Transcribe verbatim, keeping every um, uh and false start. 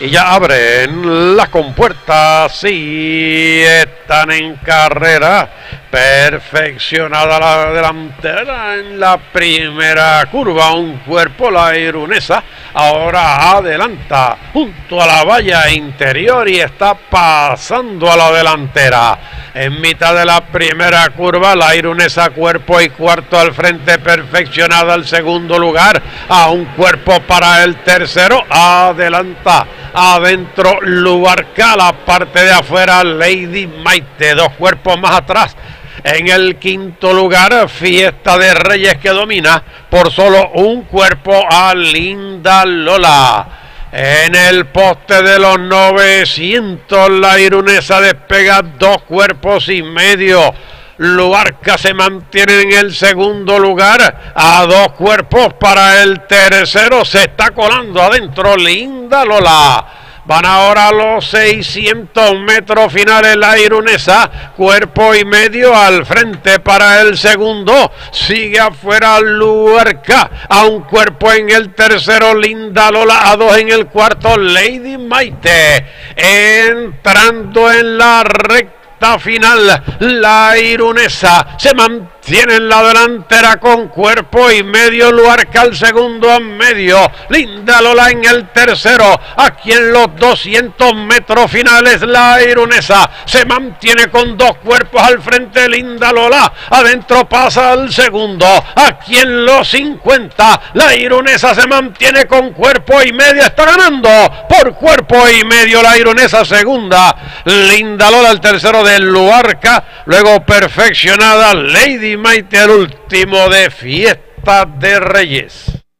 Y ya abren las compuertas y están en carrera. Perfeccionada la delantera en la primera curva. Un cuerpo, la irunesa. Ahora adelanta junto a la valla interior y está pasando a la delantera. En mitad de la primera curva, la irunesa cuerpo y cuarto al frente, perfeccionada el segundo lugar. A un cuerpo para el tercero. Adelanta. Adentro Lubarca, la parte de afuera Lady Maite, dos cuerpos más atrás. En el quinto lugar, Fiesta de Reyes, que domina por solo un cuerpo a Linda Lola. En el poste de los novecientos, la irunesa despega dos cuerpos y medio. Lubarca se mantiene en el segundo lugar a dos cuerpos para el tercero. Se está colando adentro Linda Lola. Van ahora a los seiscientos metros finales, la irunesa, cuerpo y medio al frente para el segundo. Sigue afuera Lubarca, a un cuerpo en el tercero, Linda Lola, a dos en el cuarto, Lady Maite. Entrando en la recta final, la irunesa se mantiene en la delantera con cuerpo y medio. Lubarca al segundo a medio, Linda Lola en el tercero. Aquí en los doscientos metros finales, la irunesa se mantiene con dos cuerpos al frente. Linda Lola adentro pasa al segundo. Aquí en los cincuenta, la irunesa se mantiene con cuerpo y medio. Está ganando por cuerpo y medio la irunesa segunda. Linda Lola el tercero de Lubarca. Luego perfeccionada Lady Maite, el último de Fiesta de Reyes.